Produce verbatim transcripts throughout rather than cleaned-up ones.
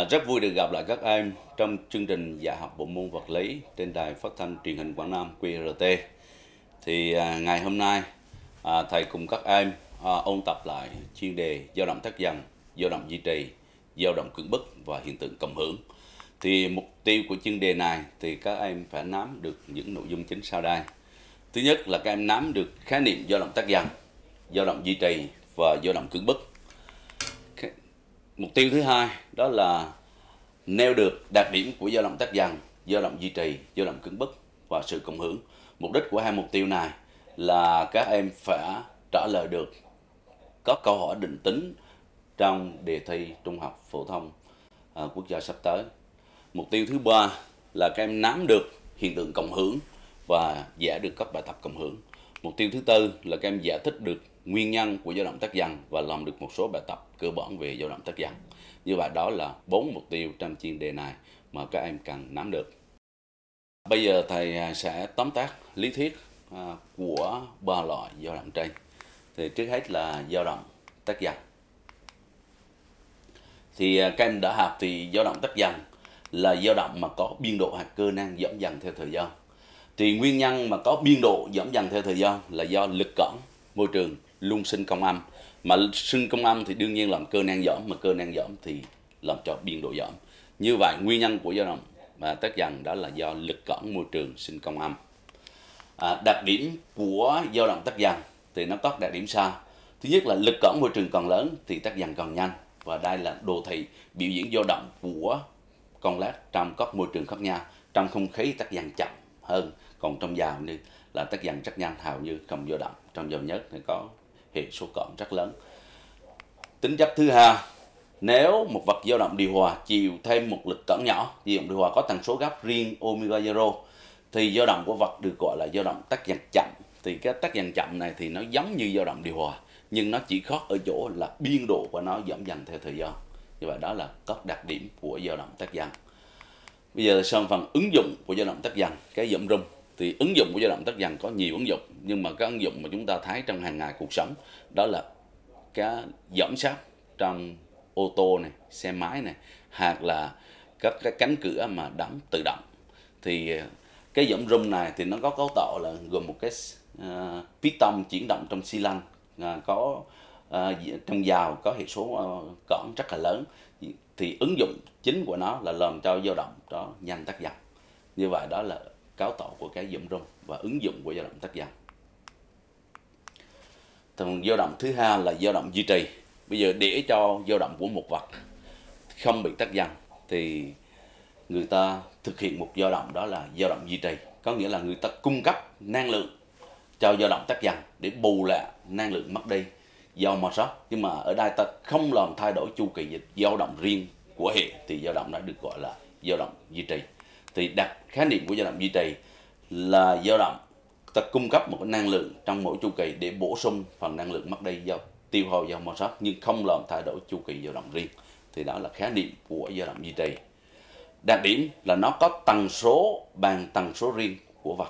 À, rất vui được gặp lại các em trong chương trình dạy học bộ môn vật lý trên đài phát thanh truyền hình Quảng Nam Q R T. Thì à, ngày hôm nay à, thầy cùng các em à, ôn tập lại chuyên đề dao động thắt dần, dao động duy trì, dao động cưỡng bức và hiện tượng cộng hưởng. Thì mục tiêu của chuyên đề này thì các em phải nắm được những nội dung chính sau đây. Thứ nhất là các em nắm được khái niệm dao động thắt dần, dao động duy trì và dao động cưỡng bức. Mục tiêu thứ hai đó là nêu được đặc điểm của dao động thắt dần, dao động duy trì, dao động cưỡng bức và sự cộng hưởng. Mục đích của hai mục tiêu này là các em phải trả lời được các câu hỏi định tính trong đề thi trung học phổ thông à, quốc gia sắp tới. Mục tiêu thứ ba là các em nắm được hiện tượng cộng hưởng và giải được các bài tập cộng hưởng. Mục tiêu thứ tư là các em giải thích được nguyên nhân của dao động thắt dần và làm được một số bài tập cơ bản về dao động thắt dần. Như vậy đó là bốn mục tiêu trong chuyên đề này mà các em cần nắm được. Bây giờ thầy sẽ tóm tắt lý thuyết của ba loại dao động trên. Thì trước hết là dao động thắt dần. Thì các em đã học thì dao động thắt dần là dao động mà có biên độ hạt cơ năng giảm dần theo thời gian. Thì nguyên nhân mà có biên độ giảm dần theo thời gian là do lực cản môi trường luôn sinh công âm. Mà sinh công âm thì đương nhiên làm cơ năng giảm, mà cơ năng giảm thì làm cho biên độ giảm. Như vậy nguyên nhân của dao động và thắt dần đó là do lực cản môi trường sinh công âm. À, đặc điểm của dao động thắt dần thì nó có đặc điểm sau. Thứ nhất là lực cản môi trường càng lớn thì thắt dần càng nhanh, và đây là đồ thị biểu diễn dao động của con led trong các môi trường khác nhau. Trong không khí thắt dần chậm hơn, còn trong dầu như là thắt dần rất nhanh, hầu như không dao động. Trong dầu nhất thì có hệ số cản rất lớn. Tính chất thứ hai, nếu một vật dao động điều hòa chịu thêm một lực cản nhỏ, dao động điều hòa có tần số gấp riêng omega zero, thì dao động của vật được gọi là dao động thắt dần chậm. Thì cái thắt dần chậm này thì nó giống như dao động điều hòa, nhưng nó chỉ khác ở chỗ là biên độ của nó giảm dần theo thời gian. Như vậy đó là các đặc điểm của dao động thắt dần. Bây giờ sang phần ứng dụng của dao động thắt dần, cái giảm rung. Thì ứng dụng của dao động thắt dần có nhiều ứng dụng, nhưng mà cái ứng dụng mà chúng ta thấy trong hàng ngày cuộc sống đó là cái giám sát trong ô tô này, xe máy này, hoặc là các cái cánh cửa mà đóng tự động. Thì cái giảm rung này thì nó có cấu tạo là gồm một cái uh, piston chuyển động trong xi lanh, uh, có uh, trong dầu có hệ số uh, cản rất là lớn. Thì ứng dụng chính của nó là làm cho dao động đó nhanh thắt dần. Như vậy đó là cấu tạo của cái giảm rung và ứng dụng của dao động thắt dần. Còn dao động thứ hai là dao động duy trì. Bây giờ để cho dao động của một vật không bị thắt dần thì người ta thực hiện một dao động, đó là dao động duy trì. Có nghĩa là người ta cung cấp năng lượng cho dao động thắt dần để bù lại năng lượng mất đi do ma sát. Nhưng mà ở đây ta không làm thay đổi chu kỳ dao động riêng của hệ, thì dao động đã được gọi là dao động duy trì. Thì đặt khái niệm của dao động duy trì là dao động ta cung cấp một cái năng lượng trong mỗi chu kỳ để bổ sung phần năng lượng mất đi do tiêu hao do ma sát, nhưng không làm thay đổi chu kỳ dao động riêng. Thì đó là khái niệm của dao động duy trì. Đặc điểm là nó có tần số bằng tần số riêng của vật.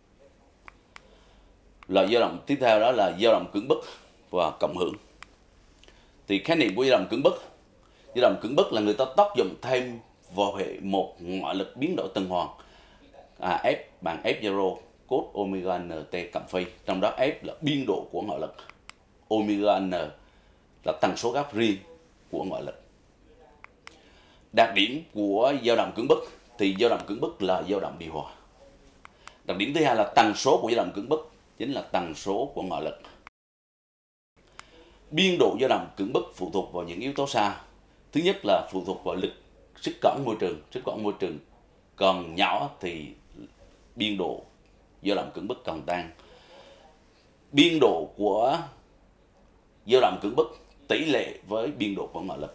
Loại dao động tiếp theo đó là dao động cưỡng bức và cộng hưởng. Thì khái niệm của dao động cưỡng bức, dao động cưỡng bức là người ta tác dụng thêm vào hệ một ngoại lực biến đổi tuần hoàn, à, F bằng F zero cos omega nt cộng phi. Trong đó F là biên độ của ngoại lực, omega n là tần số gấp riêng của ngoại lực. Đặc điểm của dao động cưỡng bức thì dao động cưỡng bức là dao động điều hòa. Đặc điểm thứ hai là tần số của dao động cưỡng bức chính là tần số của ngoại lực. Biên độ dao động cưỡng bức phụ thuộc vào những yếu tố sau. Thứ nhất là phụ thuộc vào lực sức cản môi trường. Sức cản môi trường còn nhỏ thì biên độ dao động cưỡng bức càng tăng. Biên độ của dao động cưỡng bức tỷ lệ với biên độ của ngoại lực.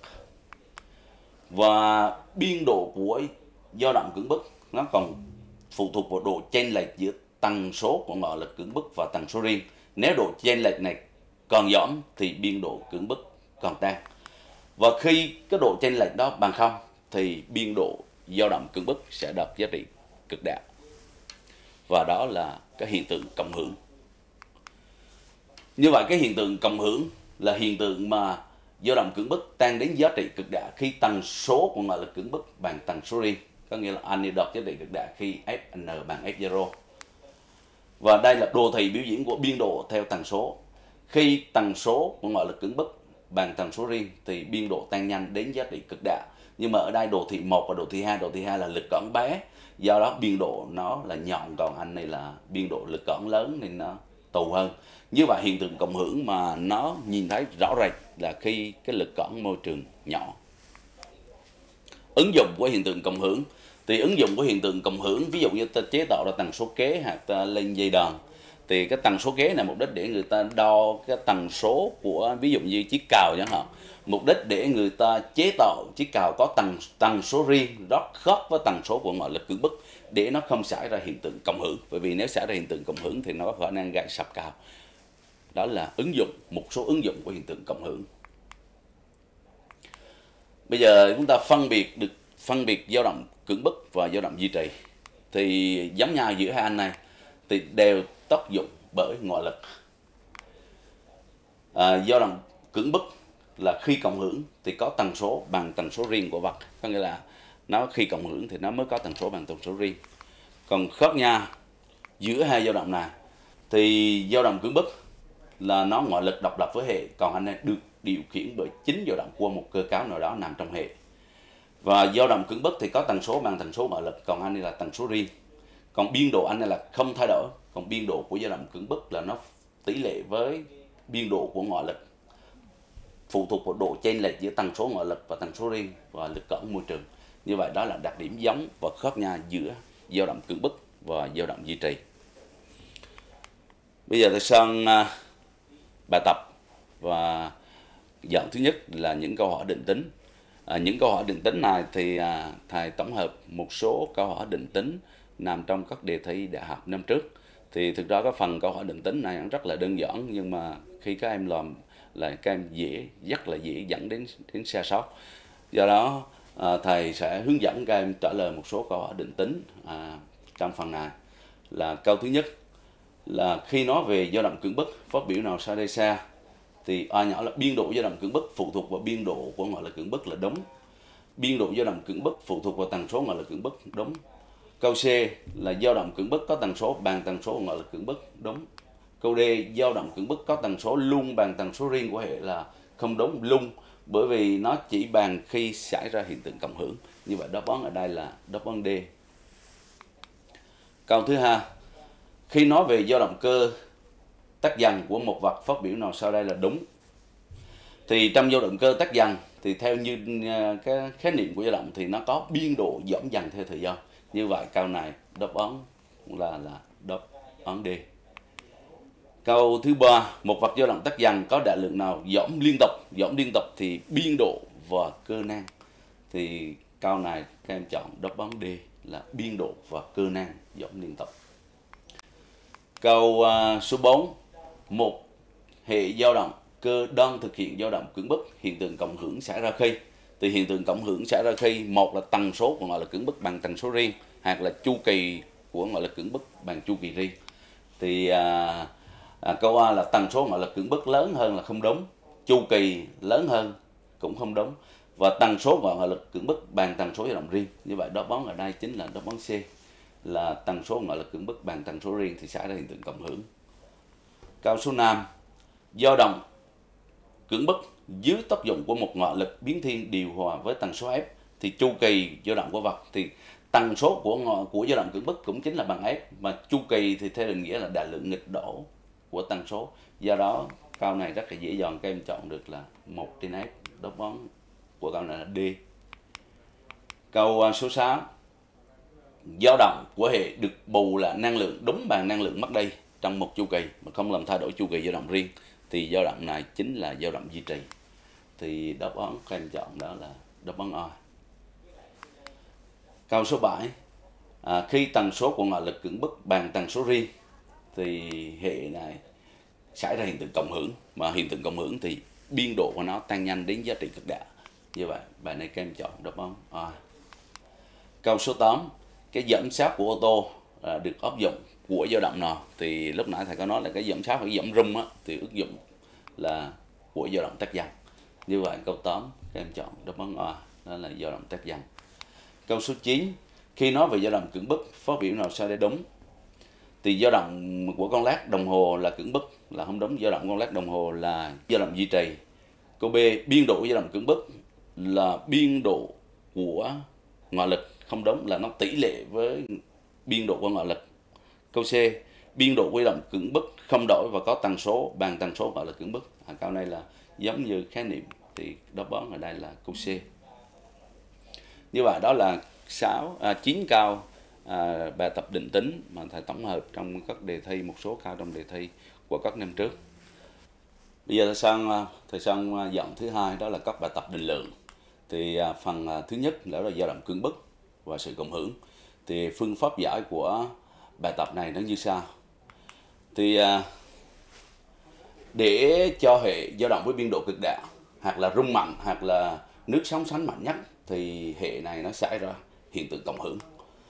Và biên độ của dao động cưỡng bức nó còn phụ thuộc vào độ chênh lệch giữa tần số của ngoại lực cưỡng bức và tần số riêng. Nếu độ chênh lệch này còn giảm thì biên độ cưỡng bức còn tăng. Và khi cái độ chênh lệch đó bằng không thì biên độ dao động cưỡng bức sẽ đạt giá trị cực đại. Và đó là cái hiện tượng cộng hưởng. Như vậy cái hiện tượng cộng hưởng là hiện tượng mà dao động cưỡng bức tăng đến giá trị cực đại khi tần số của ngoại lực cưỡng bức bằng tần số riêng, có nghĩa là N đạt giá trị cực đại khi F N bằng F zero. Và đây là đồ thị biểu diễn của biên độ theo tần số. Khi tần số của ngoại lực cưỡng bức bằng tần số riêng thì biên độ tăng nhanh đến giá trị cực đại. Nhưng mà ở đây đồ thị một và đồ thị hai, đồ thị hai là lực cỡn bé, do đó biên độ nó là nhọn, còn anh này là biên độ lực cỡn lớn nên nó tù hơn. Như vậy hiện tượng cộng hưởng mà nó nhìn thấy rõ rệt là khi cái lực cỡn môi trường nhỏ. Ứng dụng của hiện tượng cộng hưởng thì ứng dụng của hiện tượng cộng hưởng, ví dụ như ta chế tạo ra tần số kế hoặc ta lên dây đàn, thì cái tần số kế này mục đích để người ta đo cái tần số của ví dụ như chiếc cào chẳng hạn, mục đích để người ta chế tạo chiếc cào có tần tần số riêng rất khác với tần số của ngoại lực cưỡng bức để nó không xảy ra hiện tượng cộng hưởng, bởi vì nếu xảy ra hiện tượng cộng hưởng thì nó có khả năng gây sập cào. Đó là ứng dụng, một số ứng dụng của hiện tượng cộng hưởng. Bây giờ chúng ta phân biệt được phân biệt dao động cưỡng bức và dao động duy trì, thì giống nhau giữa hai anh này thì đều tác dụng bởi ngoại lực. À, dao động cưỡng bức là khi cộng hưởng thì có tần số bằng tần số riêng của vật, có nghĩa là nó khi cộng hưởng thì nó mới có tần số bằng tần số riêng. Còn khác nhau giữa hai dao động này thì dao động cưỡng bức là nó ngoại lực độc lập với hệ, còn anh này được điều khiển bởi chính dao động của một cơ cấu nào đó nằm trong hệ. Và dao động cưỡng bức thì có tần số bằng tần số ngoại lực, còn anh này là tần số riêng. Còn biên độ anh này là không thay đổi, còn biên độ của dao động cưỡng bức là nó tỷ lệ với biên độ của ngoại lực, phụ thuộc vào độ chênh lệch giữa tần số ngoại lực và tần số riêng và lực cỡn môi trường. Như vậy đó là đặc điểm giống và khác nhau giữa dao động cưỡng bức và dao động duy trì. Bây giờ tôi sang uh, bài tập, và dạng thứ nhất là những câu hỏi định tính. À, những câu hỏi định tính này thì à, thầy tổng hợp một số câu hỏi định tính nằm trong các đề thi đại học năm trước. Thì thực ra cái phần câu hỏi định tính này rất là đơn giản, nhưng mà khi các em làm là các em dễ, rất là dễ dẫn đến đến sai sót. Do đó à, thầy sẽ hướng dẫn các em trả lời một số câu hỏi định tính à, trong phần này. Là câu thứ nhất là khi nói về dao động cưỡng bức, phát biểu nào sau đây xa, thì A nhỏ là biên độ dao động cưỡng bức phụ thuộc vào biên độ của ngoại lực cưỡng bức là đúng. Biên độ dao động cưỡng bức phụ thuộc vào tần số ngoại lực cưỡng bức, đúng. Câu C là dao động cưỡng bức có tần số bằng tần số ngoại lực cưỡng bức, đúng. Câu D, dao động cưỡng bức có tần số luôn bằng tần số riêng của hệ là không đúng, luôn, bởi vì nó chỉ bằng khi xảy ra hiện tượng cộng hưởng. Như vậy đáp án ở đây là đáp án D. Câu thứ hai, khi nói về dao động cơ tắc dần của một vật, phát biểu nào sau đây là đúng. Thì trong dao động cơ tắc dần thì theo như cái khái niệm của dao động thì nó có biên độ giảm dần theo thời gian. Như vậy câu này đáp án là là đáp án D. Câu thứ ba, một vật dao động tắc dần có đại lượng nào giảm liên tục, giảm liên tục thì biên độ và cơ năng. Thì câu này các em chọn đáp án D là biên độ và cơ năng giảm liên tục. Câu uh, số bốn, một hệ dao động cơ đang thực hiện dao động cưỡng bức, hiện tượng cộng hưởng xảy ra khi. Thì hiện tượng cộng hưởng xảy ra khi một là tần số của ngoại lực cưỡng bức bằng tần số riêng, hoặc là chu kỳ của ngoại lực cưỡng bức bằng chu kỳ riêng. Thì à, à, câu A là tần số ngoại lực cưỡng bức lớn hơn là không đúng, chu kỳ lớn hơn cũng không đúng, và tần số ngoại lực cưỡng bức bằng tần số dao động riêng. Như vậy đáp án ở đây chính là đáp án C, là tần số ngoại lực cưỡng bức bằng tần số riêng thì xảy ra hiện tượng cộng hưởng. Câu số năm, dao động cưỡng bức dưới tác dụng của một ngoại lực biến thiên điều hòa với tần số F thì chu kỳ dao động của vật, thì tần số của của dao động cưỡng bức cũng chính là bằng F, mà chu kỳ thì theo định nghĩa là đại lượng nghịch độ của tần số. Do đó câu này rất là dễ dàng các em chọn được là một trên F. Đáp án của câu này là D. Câu số sáu, dao động của hệ được bù là năng lượng đúng bằng năng lượng mất đi trong một chu kỳ mà không làm thay đổi chu kỳ dao động riêng, thì dao động này chính là dao động duy trì. Thì đáp án các em chọn đó là đáp án A. Câu số bảy, à, khi tần số của ngoại lực cưỡng bức bằng tần số riêng thì hệ này xảy ra hiện tượng cộng hưởng, mà hiện tượng cộng hưởng thì biên độ của nó tăng nhanh đến giá trị cực đại. Như vậy bài này các em chọn đáp án A. Câu số tám, cái giảm sát của ô tô à, được áp dụng của dao động nào? Thì lúc nãy thầy có nói là cái giảm sát hoặc giảm rung á, thì ứng dụng là của dao động tắc dần. Như vậy câu tám các em chọn đáp án A, đó là dao động tác dần. Câu số chín, khi nói về dao động cưỡng bức, phát biểu nào sau đây đúng? Thì dao động của con lát đồng hồ là cưỡng bức là không đúng, dao động con lát đồng hồ là dao động duy trì. Câu B, biên độ của dao động cưỡng bức là biên độ của ngoại lực, không đúng, là nó tỷ lệ với biên độ của ngoại lực. Câu C, biên độ của dao động cưỡng bức không đổi và có tần số bằng tần số ngoại lực cưỡng bức. À, câu này là giống như khái niệm, thì đáp án ở đây là câu C. Như vậy đó là sáu à, chín câu à, bài tập định tính mà thầy tổng hợp trong các đề thi, một số câu trong đề thi của các năm trước. Bây giờ thầy sang thầy sang dọn thứ hai, đó là các bài tập định lượng. Thì à, phần à, thứ nhất đó là dao động cưỡng bức và sự cộng hưởng. Thì phương pháp giải của bài tập này nó như sau. Thì à, để cho hệ dao động với biên độ cực đại, hoặc là rung mạnh, hoặc là nước sóng sánh mạnh nhất, thì hệ này nó xảy ra hiện tượng cộng hưởng.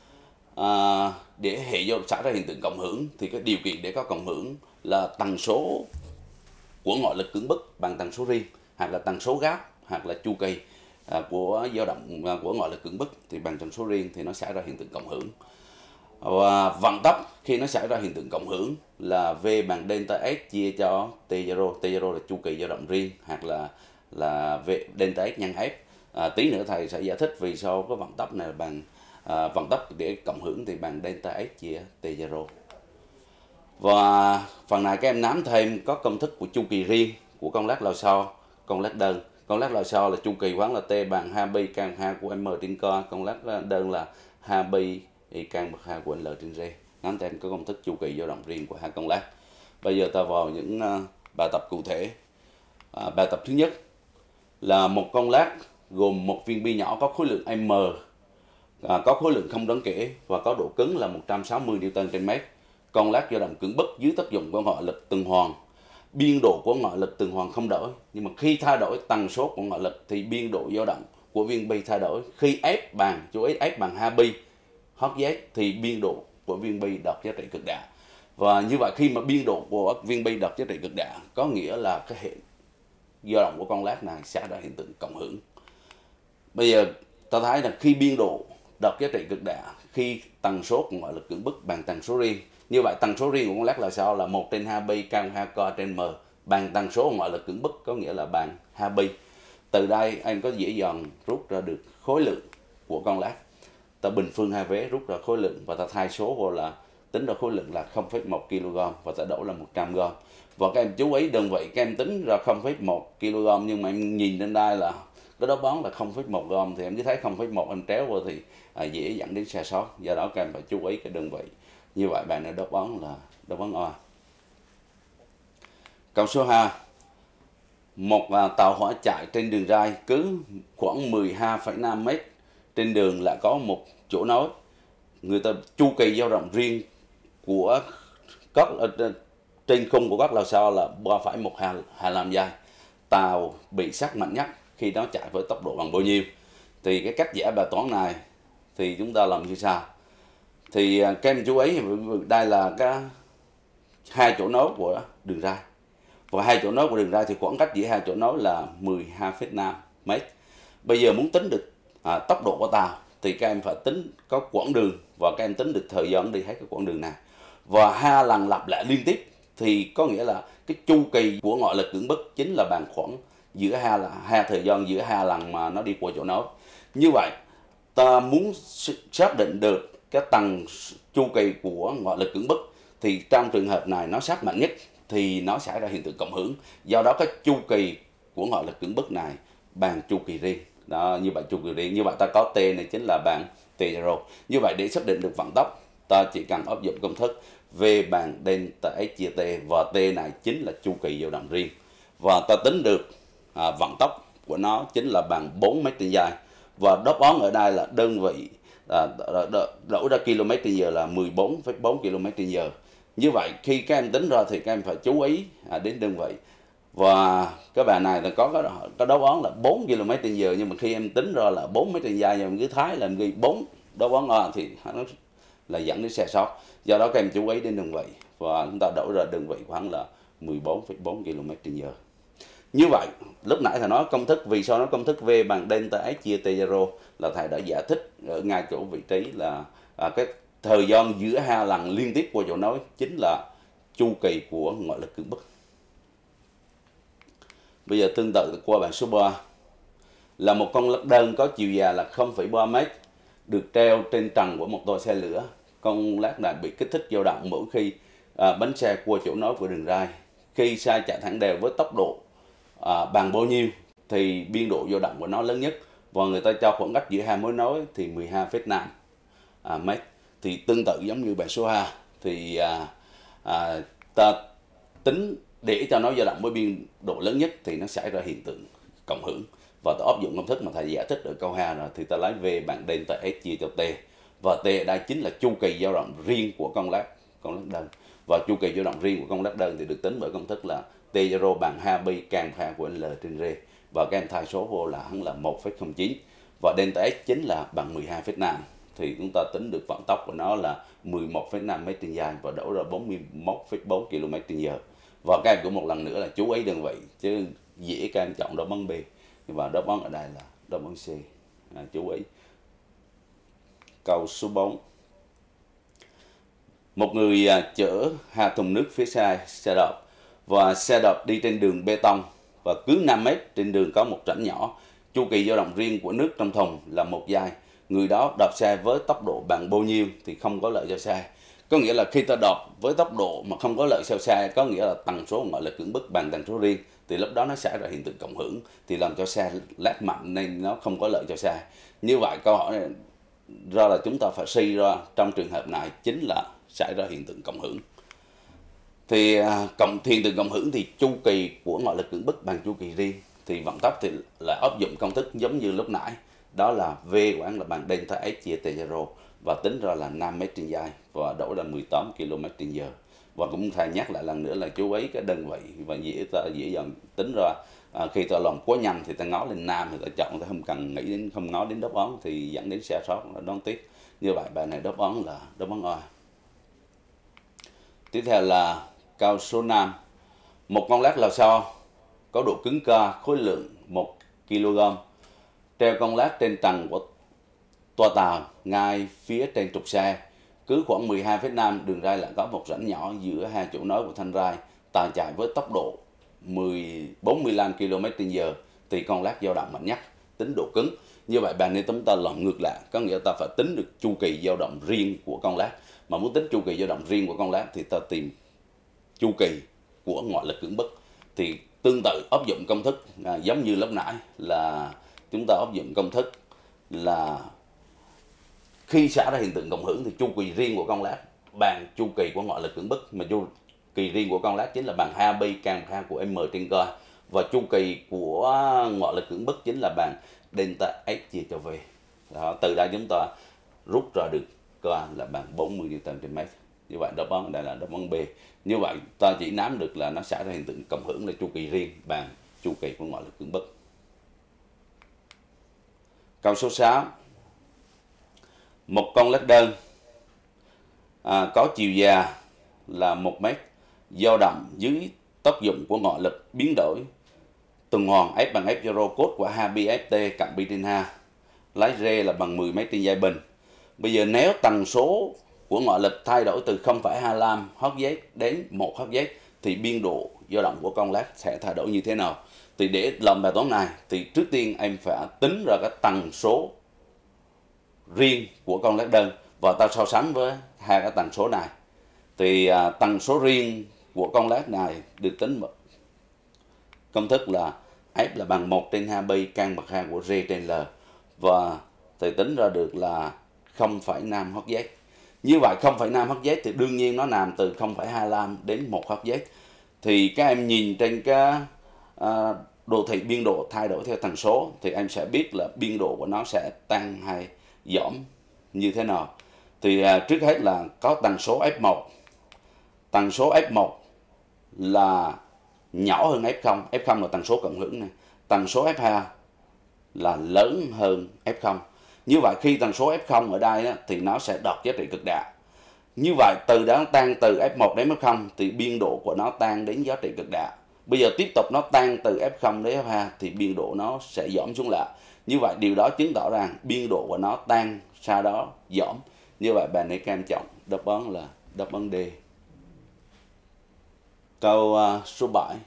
À, để hệ dao xảy ra hiện tượng cộng hưởng thì cái điều kiện để có cộng hưởng là tần số của ngoại lực cưỡng bức bằng tần số riêng, hoặc là tần số gáp, hoặc là chu kỳ à, của dao động à, của ngoại lực cưỡng bức thì bằng tần số riêng thì nó xảy ra hiện tượng cộng hưởng. Và vận tốc khi nó xảy ra hiện tượng cộng hưởng là V bằng delta S chia cho T zero. T zero là chu kỳ dao động riêng, hoặc là là V delta S nhân F. À, tí nữa thầy sẽ giải thích vì sao cái vận tốc này là bằng à, vận tốc để cộng hưởng thì bằng delta S chia T zero. Và phần này các em nắm thêm có công thức của chu kỳ riêng của con lát lò xo, con lát đơn. Con lát lò xo là chu kỳ khoáng là T bằng hai pi căn hai của M trên co, con lát đơn là hai pi y căn bậc hai của L trên G. Nắm thêm có công thức chu kỳ dao động riêng của hai con lát. Bây giờ ta vào những uh, bài tập cụ thể. À, bài tập thứ nhất là một con lát gồm một viên bi nhỏ có khối lượng M, à, có khối lượng không đáng kể và có độ cứng là một trăm sáu mươi Newton trên mét. Con lát dao động cưỡng bức dưới tác dụng của ngoại lực tuần hoàn. Biên độ của ngoại lực tuần hoàn không đổi, nhưng mà khi thay đổi tần số của ngoại lực thì biên độ dao động của viên bi thay đổi. Khi F bằng, chú ý F bằng hai pi Hz thì biên độ của viên bi đạt giá trị cực đại. Và như vậy khi mà biên độ của viên bi đạt giá trị cực đại có nghĩa là cái hệ dao động của con lát này sẽ ra hiện tượng cộng hưởng. Bây giờ ta thấy là khi biên độ đạt giá trị cực đại, khi tần số của ngoại lực cưỡng bức bằng tần số riêng, như vậy tần số riêng của con lát là sao? Là một trên hai pi căn hai co trên M bằng tần số của ngoại lực cưỡng bức, có nghĩa là bằng hai pi. Từ đây anh có dễ dàng rút ra được khối lượng của con lát. Ta bình phương hai vế rút ra khối lượng và ta thay số vào là tính ra khối lượng là không phẩy một ki lô gam và ta đổ là một trăm gam. Và các em chú ý đơn vị các em tính ra không phẩy một ki lô gam, nhưng mà em nhìn lên đây là cái đáp án là không phẩy một gam, thì em cứ thấy không phẩy một em tréo vào thì à, dễ dẫn đến sai sót. Do đó các em phải chú ý cái đơn vị. Như vậy bạn đã đáp án là đáp án A. Câu số hai. Một à, tàu hỏa chạy trên đường ray cứ khoảng mười hai phẩy năm mét trên đường lại có một chỗ nối. Người ta chu kỳ dao động riêng của các trên khung của các lò xo là ba phẩy một hai lăm giây. Tàu bị sát mạnh nhất khi nó chạy với tốc độ bằng bao nhiêu? Thì cái cách giải bài toán này thì chúng ta làm như sau. Thì các em chú ý, đây là cái hai chỗ nối của đường ray. Và hai chỗ nối của đường ray thì khoảng cách giữa hai chỗ nối là mười hai phẩy năm mét. Bây giờ muốn tính được à, tốc độ của tàu thì các em phải tính có quãng đường và các em tính được thời gian đi hết cái quãng đường này. Và hai lần lặp lại liên tiếp thì có nghĩa là cái chu kỳ của ngoại lực cưỡng bức chính là bằng khoảng giữa hai là hai thời gian giữa hai lần mà nó đi qua chỗ nối. Như vậy ta muốn xác định được cái tầng chu kỳ của ngoại lực cưỡng bức thì trong trường hợp này nó sát mạnh nhất thì nó xảy ra hiện tượng cộng hưởng. Do đó cái chu kỳ của ngoại lực cưỡng bức này bằng chu kỳ riêng. Đó, như vậy chu kỳ riêng, như vậy ta có T này chính là bằng T zero. Như vậy để xác định được vận tốc, ta chỉ cần áp dụng công thức V bằng delta S chia T, và T này chính là chu kỳ dao động riêng. Và ta tính được à, vận tốc của nó chính là bằng bốn mét trên giây. Và đáp án ở đây là đơn vị à, đổi ra km trên giờ là mười bốn phẩy bốn ki lô mét trên giờ. Như vậy khi các em tính ra thì các em phải chú ý à, đến đơn vị. Và cái bài này là có cái đáp án là bốn ki lô mét trên giờ, nhưng mà khi em tính ra là bốn mét trên giây, em cứ thái là em ghi bốn đáp án A thì nó là dẫn đến sai sót. Do đó các em chú ý đến đơn vị và chúng ta đổi ra đơn vị khoảng là mười bốn phẩy bốn ki lô mét trên giờ. Như vậy, lúc nãy thầy nói công thức, vì sao nói công thức V bằng delta S chia T zero là thầy đã giải thích ở ngay chỗ vị trí là à, cái thời gian giữa hai lần liên tiếp qua chỗ nối chính là chu kỳ của ngoại lực cưỡng bức. Bây giờ tương tự qua bảng số ba là một con lắc đơn có chiều dài là không phẩy ba mét được treo trên trần của một toa xe lửa. Con lắc này bị kích thích dao động mỗi khi à, bánh xe qua chỗ nối của đường ray. Khi xe chạy thẳng đều với tốc độ à, bằng bao nhiêu thì biên độ dao động của nó lớn nhất, và người ta cho khoảng cách giữa hai mối nối thì mười hai phẩy năm à, mét. Thì tương tự giống như bài số hai thì à, à, ta tính để cho nó dao động với biên độ lớn nhất thì nó xảy ra hiện tượng cộng hưởng, và ta áp dụng công thức mà thầy giải thích ở câu hai rồi thì ta lấy V bằng delta S chia cho T, và T ở đây chính là chu kỳ dao động riêng của con lắc con lắc đơn, và chu kỳ dao động riêng của con lắc đơn thì được tính bởi công thức là T zero bằng hai pi căn bậc hai của L trên R, và các em thay số vô là hắn là một phẩy không chín, và delta S chính là bằng mười hai phẩy năm, thì chúng ta tính được vận tốc của nó là mười một phẩy năm mét trên giây và đổ ra bốn mươi mốt phẩy bốn ki lô mét trên giờ. Và các em cũng một lần nữa là chú ý đơn vị, chứ dễ các em chọn đáp án B, và đáp án ở đây là đáp án C. À, chú ý. Câu số bốn. Một người à, chở hai thùng nước phía sau xe đạp, và xe đạp đi trên đường bê tông, và cứ năm mét trên đường có một rãnh nhỏ. Chu kỳ dao động riêng của nước trong thùng là một giây. Người đó đạp xe với tốc độ bằng bao nhiêu thì không có lợi cho xe. Có nghĩa là khi ta đạp với tốc độ mà không có lợi cho xe, có nghĩa là tần số gọi là cưỡng bức bằng tần số riêng, thì lúc đó nó xảy ra hiện tượng cộng hưởng, thì làm cho xe lắc mạnh nên nó không có lợi cho xe. Như vậy câu hỏi này ra là chúng ta phải suy ra trong trường hợp này chính là xảy ra hiện tượng cộng hưởng. Thì cộng hiện tượng cộng hưởng thì chu kỳ của ngoại lực cưỡng bức bằng chu kỳ riêng, thì vận tốc thì là áp dụng công thức giống như lúc nãy, đó là V của anh là bằng delta S chia T zero, và tính ra là năm mét trên giây và đổ là mười tám ki lô mét trên giờ. Và cũng thầy nhắc lại lần nữa là chú ý cái đơn vị, và dễ ta dễ dàng tính ra. À, khi ta làm quá nhanh thì ta ngó lên nam thì ta chọn, ta không cần nghĩ đến, không ngó đến đáp án thì dẫn đến sai sót là đáng tiếc. Như vậy bài này đáp án là đáp án A. Tiếp theo là câu số năm. Một con lát lò xo có độ cứng K, khối lượng một ki lô gam, treo con lát trên trần của toa tàu ngay phía trên trục xe. Cứ khoảng mười hai phẩy năm đường ray lại có một rãnh nhỏ giữa hai chỗ nối của thanh ray. Tàu chạy với tốc độ bốn mươi lăm ki lô mét trên giờ thì con lát dao động mạnh nhất, tính độ cứng. Như vậy bài này chúng ta làm ngược lại, có nghĩa ta phải tính được chu kỳ dao động riêng của con lát. Mà muốn tính chu kỳ dao động riêng của con lát thì ta tìm chu kỳ của ngoại lực cưỡng bức. Thì tương tự áp dụng công thức à, giống như lúc nãy là chúng ta áp dụng công thức là khi xảy ra hiện tượng cộng hưởng thì chu kỳ riêng của con lát bằng chu kỳ của ngoại lực cưỡng bức, mà chu kỳ riêng của con lát chính là bằng hai pi căn bậc hai của M trên K, và chu kỳ của ngoại lực cưỡng bức chính là bằng delta S chia cho V. Đó, từ đây chúng ta rút ra được K là bằng bốn mươi Newton trên mét. Như vậy đáp án đây là đáp án B. Như vậy ta chỉ nắm được là nó xảy ra hiện tượng cộng hưởng là chu kỳ riêng bằng chu kỳ của ngoại lực cưỡng bức. Câu số sáu. Một con lát đơn à, có chiều dài là một mét, dao động dưới tác dụng của ngoại lực biến đổi tuần hoàn F bằng F zero cos của hai pi F T cộng pi trên hai, lấy R là bằng mười mét trên giây bình. Bây giờ nếu tần số của ngoại lực thay đổi từ không phẩy hai mươi lăm Hz đến một Hz thì biên độ dao động của con lát sẽ thay đổi như thế nào? Thì để làm bài toán này thì trước tiên em phải tính ra cái tần số riêng của con lát đơn và ta so sánh với hai cái tần số này. Thì à, tần số riêng của con lát này được tính công thức là F là bằng một trên hai pi căn bậc hai của R trên L, và thì tính ra được là không phẩy năm Hz. Như vậy không phẩy năm Hz thì đương nhiên nó nằm từ không phẩy hai mươi lăm đến một Hz. Thì các em nhìn trên cái à, đồ thị biên độ thay đổi theo tần số thì em sẽ biết là biên độ của nó sẽ tăng hay giảm như thế nào. Thì à, trước hết là có tần số F một. Tần số F một là nhỏ hơn F không. F không là tần số cộng hưởng này. Tần số F hai là lớn hơn F không. Như vậy khi tần số F không ở đây á, thì nó sẽ đạt giá trị cực đại. Như vậy từ đó tăng từ F một đến F không thì biên độ của nó tăng đến giá trị cực đại. Bây giờ tiếp tục nó tăng từ ép không đến ép hai thì biên độ nó sẽ giảm xuống lại. Như vậy điều đó chứng tỏ rằng biên độ của nó tăng, sau đó giảm. Như vậy bạn hãy cam chọn đáp án là đáp án D. Câu uh, số bảy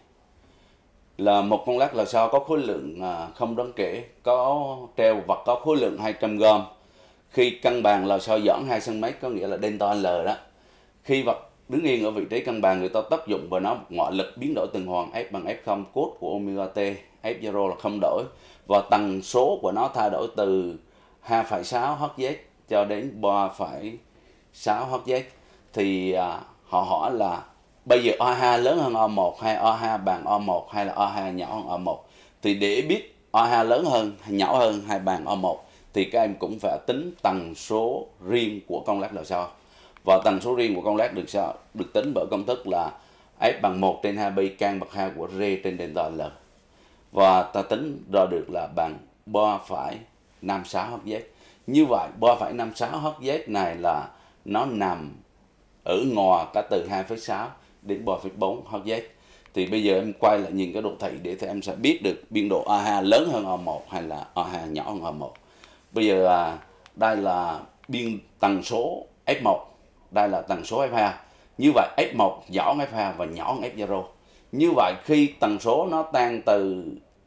là một con lắc lò xo có khối lượng uh, không đáng kể, có treo vật có khối lượng hai trăm gam. Khi cân bằng lò xo giãn hai xăng ti mét, có nghĩa là delta L đó. Khi vật đứng yên ở vị trí cân bằng, người ta tác dụng vào nó một ngoại lực biến đổi tuần hoàn F bằng F không, cos của omega t, F zero là không đổi, và tần số của nó thay đổi từ hai phẩy sáu Hz cho đến ba phẩy sáu Hz. Thì à, họ hỏi là bây giờ O hai lớn hơn O một hay O hai bằng O một hay là O hai nhỏ hơn O một. Thì để biết O hai lớn hơn, nhỏ hơn hay bằng O một thì các em cũng phải tính tần số riêng của con lắc lò xo. Và tần số riêng của con lắc được sao được tính bởi công thức là F bằng một trên hai pi căn bậc hai của R trên delta L. Và ta tính ra được là bằng ba phẩy năm sáu Hz. Như vậy ba phẩy năm sáu Hz này là nó nằm ở ngoài cả từ hai phẩy sáu đến ba phẩy bốn Hz. Thì bây giờ em quay lại nhìn cái đồ thị để thì em sẽ biết được biên độ O hai lớn hơn O một hay là O hai nhỏ hơn O một. Bây giờ à, đây là biên tần số F một, đây là tần số F hai. Như vậy F một nhỏ hơn F hai và nhỏ hơn F zero. Như vậy khi tần số nó tăng từ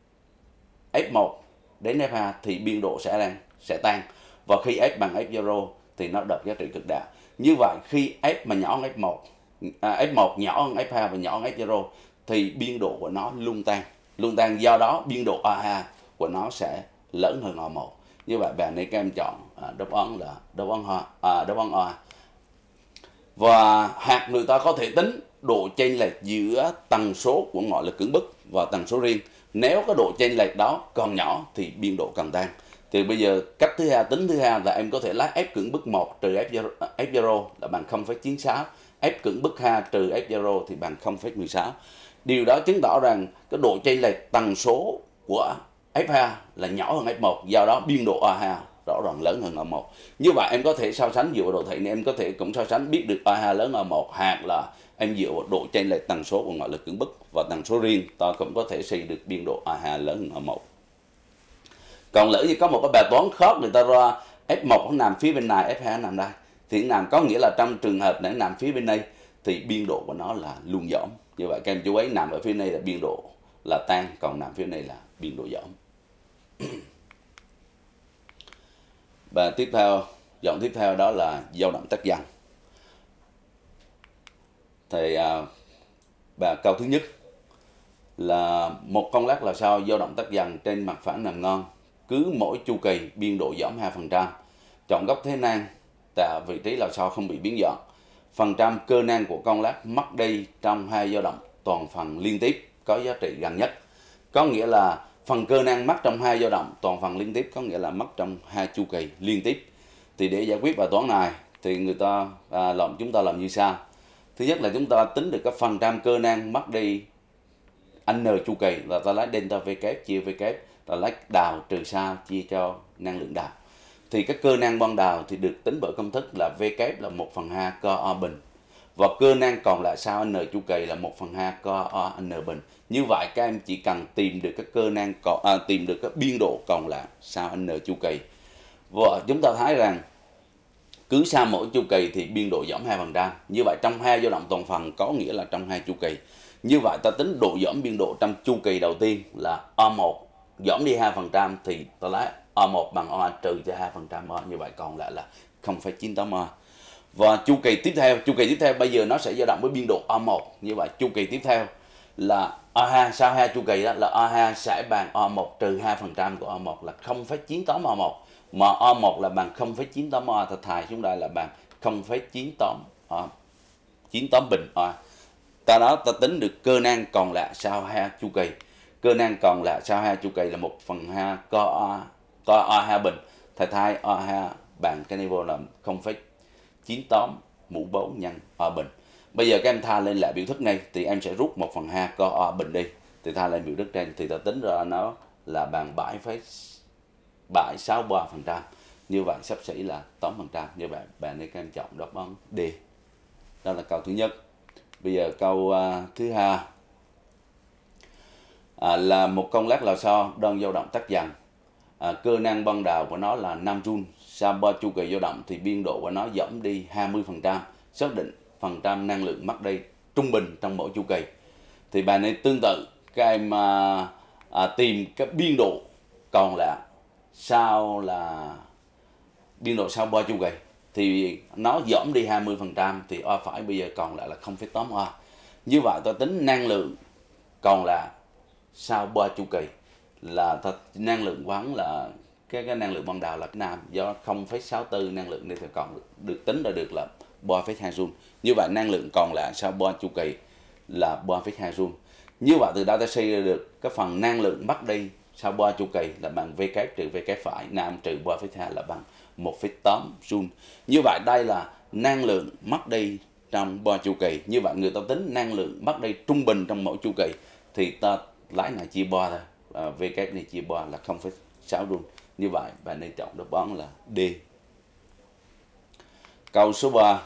F một đến F hai thì biên độ sẽ tăng, sẽ tăng. Và khi F bằng F zero thì nó đạt giá trị cực đại. Như vậy khi F mà nhỏ hơn F một, à, F một nhỏ hơn F hai và nhỏ hơn F zero thì biên độ của nó luôn tăng, luôn tăng. Do đó biên độ O hai của nó sẽ lớn hơn O một. Như vậy bạn nên các em chọn à, đáp án là đáp án Ho, à, đáp án O. Và hạt người ta có thể tính độ chênh lệch giữa tần số của ngoại lực cưỡng bức và tần số riêng. Nếu có độ chênh lệch đó còn nhỏ thì biên độ càng tăng. Thì bây giờ cách thứ hai, tính thứ hai là em có thể lấy F cưỡng bức một trừ F zero là bằng không phẩy chín sáu, F cưỡng bức hai trừ F zero thì bằng không phẩy mười sáu. Điều đó chứng tỏ rằng cái độ chênh lệch tần số của F hai là nhỏ hơn F một, do đó biên độ O hai rõ ràng lớn hơn O một. Như vậy em có thể so sánh dựa vào đồ thị này, em có thể cũng so sánh biết được O hai lớn O một, hoặc là em dựa vào độ chênh lệch tần số của ngoại lực cưỡng bức và tần số riêng, ta cũng có thể suy được biên độ O hai lớn hơn O một. Còn lỡ như có một cái bài toán khác người ta ra F một nó nằm phía bên này, F hai nó nằm đây, thì nằm có nghĩa là trong trường hợp này nằm phía bên đây thì biên độ của nó là luôn giảm. Như vậy các em chú ý, nằm ở phía này là biên độ là tăng, còn nằm phía này là biên độ giảm. Và tiếp theo, dòng tiếp theo đó là dao động tắc dần. Thì à, và câu thứ nhất là một con lắc lò xo dao động tắc dần trên mặt phẳng nằm ngon, cứ mỗi chu kỳ biên độ giảm hai phần trăm. Chọn góc thế nan tại vị trí lò xo không bị biến dạng. Phần trăm cơ năng của con lắc mất đi trong hai dao động toàn phần liên tiếp có giá trị gần nhất. Có nghĩa là phần cơ năng mất trong hai dao động toàn phần liên tiếp, có nghĩa là mất trong hai chu kỳ liên tiếp. Thì để giải quyết bài toán này thì người ta à, làm chúng ta làm như sau. Thứ nhất là chúng ta tính được cái phần trăm cơ năng mất đi n chu kỳ, là ta lấy delta V kép chia V kép, ta lấy đào trừ sao chia cho năng lượng đào. Thì cái cơ năng ban đầu thì được tính bởi công thức là V kép là một phần hai co O bình, và cơ năng còn lại sau n chu kỳ là một phần hai co O n bình. Như vậy các em chỉ cần tìm được cái cơ năng còn à, tìm được cái biên độ còn lại sau n chu kỳ. Và chúng ta thấy rằng cứ sau mỗi chu kỳ thì biên độ giảm hai phần trăm. Như vậy trong hai dao động toàn phần có nghĩa là trong hai chu kỳ. Như vậy ta tính độ giảm biên độ trong chu kỳ đầu tiên là O một giảm đi hai phần trăm thì ta lấy O một bằng O trừ cho hai phần trăm O, như vậy còn lại là không phẩy chín tám O. Và chu kỳ tiếp theo, chu kỳ tiếp theo bây giờ nó sẽ dao động với biên độ O một. Như vậy chu kỳ tiếp theo là O hai, sau hai chu kỳ đó là O hai sẽ bằng O một trừ hai phần trăm của O một là không phẩy chín tám O một. Mà O một là bằng không phẩy chín tám O, ta thải xuống đây là bằng không phẩy chín tám O, chín tám bình O. Ta đó ta tính được cơ năng còn lại sau hai chu kỳ. Cơ năng còn lại sau hai chu kỳ là một phần hai co O, co O hai bình. Thầy thay O hai bằng cái niveau là không phẩy chín tám mũ bốn nhân O bình. Bây giờ các em thay lên lại biểu thức này thì em sẽ rút một phần hai co O bình đi. Thì thay lên biểu thức trên thì ta tính ra nó là bằng bảy phẩy sáu ba phần trăm. Như vậy sắp xỉ là tám phần trăm. Như vậy bạn nên các em chọn đáp án D. Đó là câu thứ nhất. Bây giờ câu uh, thứ hai. à, là một con lát lò xo đang dao động tắt dần. À, cơ năng ban đầu của nó là năm run, sau ba chu kỳ dao động thì biên độ của nó giảm đi hai mươi phần trăm, xác định phần trăm năng lượng mất đi trung bình trong mỗi chu kỳ. Thì bài này tương tự, các em à, à, tìm cái biên độ còn lại sau là biên độ sau ba chu kỳ thì nó giảm đi hai mươi phần trăm thì O phải bây giờ còn lại là không phẩy tám O. Như vậy ta tính năng lượng còn lại sau ba chu kỳ là ta, năng lượng quán là cái, cái năng lượng ban đầu là cái nam, do không phẩy sáu tư năng lượng nên thì còn được tính ra được là ba phẩy hai joule. Như vậy năng lượng còn lại sau ba chu kỳ là ba phẩy hai joule. Như vậy từ đó ta suy ra được cái phần năng lượng mất đi sau ba chu kỳ là bằng V kép trừ V kép phải, nam trừ ba phẩy hai là bằng một phẩy tám joule. Như vậy đây là năng lượng mất đi trong ba chu kỳ. Như vậy người ta tính năng lượng mất đi trung bình trong mỗi chu kỳ thì ta lấy này chia ba thôi, à, V kép này chia ba là không phẩy sáu joule. Như vậy bạn nên chọn đáp án là D. Câu số ba.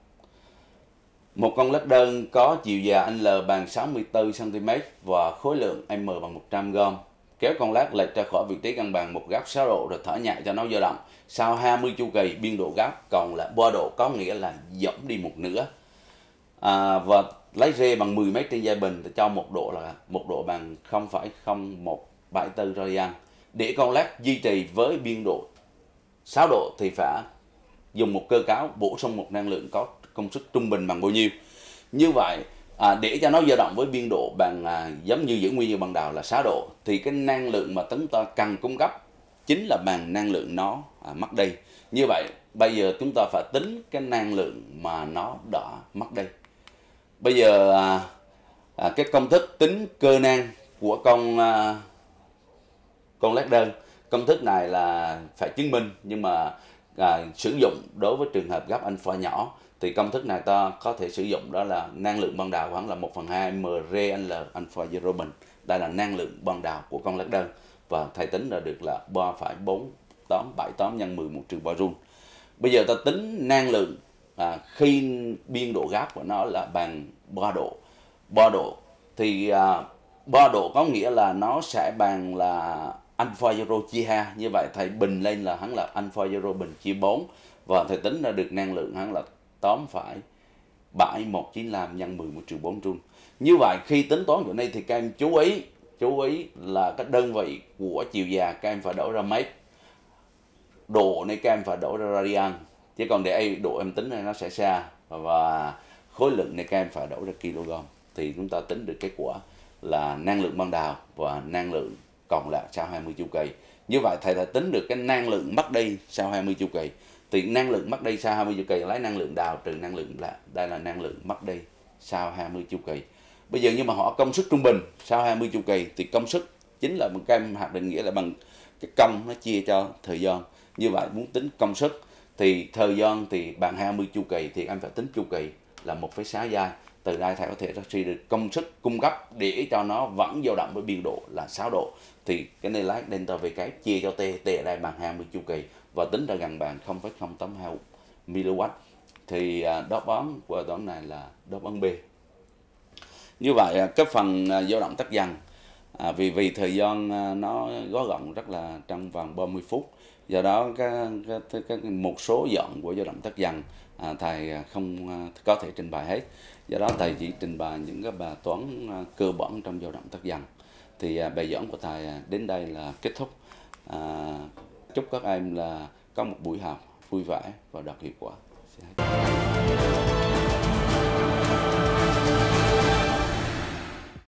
Một con lát đơn có chiều dài L bằng sáu mươi tư xăng ti mét và khối lượng M bằng một trăm gam. Kéo con lát lệch ra khỏi vị trí cân bằng một góc sáu độ rồi thở nhẹ cho nó dao động. Sau hai mươi chu kỳ biên độ góc còn là ba độ, có nghĩa là giảm đi một nửa. À, và lấy R bằng mười mét trên giây bình thì cho một độ là một độ bằng không phẩy không một bảy tư radian. Để con lát duy trì với biên độ sáu độ thì phải dùng một cơ cấu bổ sung một năng lượng có công suất trung bình bằng bao nhiêu. Như vậy à, để cho nó dao động với biên độ bằng à, giống như giữ nguyên như ban đầu là sáu độ thì cái năng lượng mà chúng ta cần cung cấp chính là bằng năng lượng nó à, mất đi. Như vậy bây giờ chúng ta phải tính cái năng lượng mà nó đã mất đi. Bây giờ à, à, cái công thức tính cơ năng của con à, con lát đơn, công thức này là phải chứng minh nhưng mà à, sử dụng đối với trường hợp gấp alpha nhỏ thì công thức này ta có thể sử dụng, đó là năng lượng ban đầu khoảng là một phần hai m R L alpha zero bình. Đây là năng lượng ban đầu của con lát đơn và thầy tính ra được là ba phẩy bốn tám bảy tám nhân mười một trừ ba joule. Bây giờ ta tính năng lượng à, khi biên độ gáp của nó là bằng ba độ. ba độ thì à, ba độ có nghĩa là nó sẽ bằng là alpha zero chia hai. Như vậy thầy bình lên là hắn là alpha zero bình chia bốn và thầy tính ra được năng lượng hắn là tám phẩy bảy một chín lăm nhân mười một trừ bốn joule. Như vậy khi tính toán chỗ này thì các em chú ý chú ý là cái đơn vị của chiều dài các em phải đổi ra mét, độ này các em phải đổi ra radian, chứ còn để độ em tính này nó sẽ xa, và khối lượng này các em phải đổi ra kg thì chúng ta tính được kết quả là năng lượng ban đầu và năng lượng còn lại sau hai mươi chu kỳ. Như vậy thầy đã tính được cái năng lượng mất đi sau hai mươi chu kỳ. Thì năng lượng mất đi sau hai mươi chu kỳ lấy năng lượng đào trừ năng lượng là đây là năng lượng mất đi sau hai mươi chu kỳ. Bây giờ nhưng mà họ công suất trung bình sau hai mươi chu kỳ thì công suất chính là một cái hạt định nghĩa là bằng cái công nó chia cho thời gian. Như vậy muốn tính công suất thì thời gian thì bằng hai mươi chu kỳ thì anh phải tính chu kỳ là một phẩy sáu giây. Từ đây thầy có thể suy được công suất cung cấp để cho nó vẫn dao động với biên độ là sáu độ. Thì cái này lấy delta V cái chia cho T, T ở đây bằng hai mươi chu kỳ và tính ra gần bằng không phẩy không tám hai mi-li-oát. Thì đáp án của toán này là đáp án B. Như vậy cái phần dao động tắt dần à, vì vì thời gian nó gói gọn rất là trong vòng ba mươi phút, do đó cái, cái, cái một số dạng của dao động tắt dần à, thầy không có thể trình bày hết, do đó thầy chỉ trình bày những cái bài toán cơ bản trong dao động tắt dần. Thì à, bài giảng của thầy đến đây là kết thúc. À, chúc các em là có một buổi học vui vẻ và đạt hiệu quả.